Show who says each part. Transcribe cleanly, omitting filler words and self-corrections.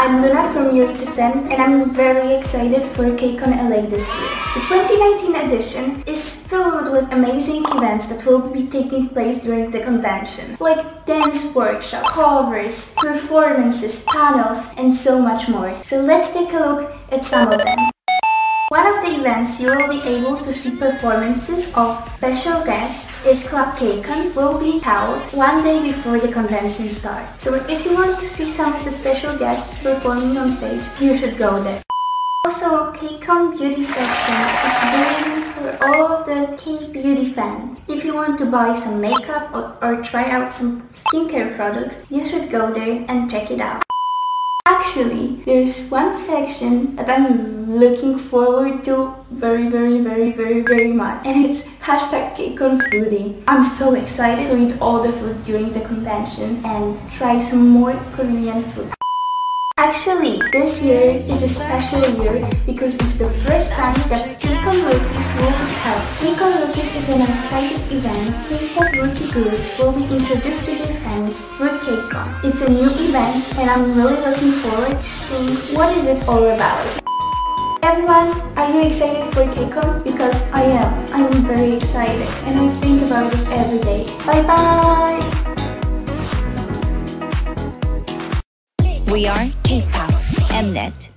Speaker 1: I'm Luna from Yuri to Sen, and I'm very excited for KCON LA this year. The 2019 edition is filled with amazing events that will be taking place during the convention, like dance workshops, covers, performances, panels, and so much more. So let's take a look at some of them. One of the events you will be able to see performances of special guests is Club KCON will be held one day before the convention starts. So if you want to see some of the special guests performing on stage, you should go there. Also, KCON Beauty Section is waiting for all of the K-beauty fans. If you want to buy some makeup or try out some skincare products, you should go there and check it out. Actually, there's one section that I'm looking forward to very much, and it's #KCONFoodie. I'm so excited to eat all the food during the convention and try some more Korean food. Actually, this year is a special year because it's the first time that KCON Rookies will be held. KCON Rookies is an exciting event. K-pop rookie groups will be introduced to their fans through KCON. It's a new event, and I'm really looking forward to seeing what is it all about. Everyone, are you excited for KCON? Because I am. I'm very excited, and I think about it every day. Bye bye!
Speaker 2: We are K-pop Mnet.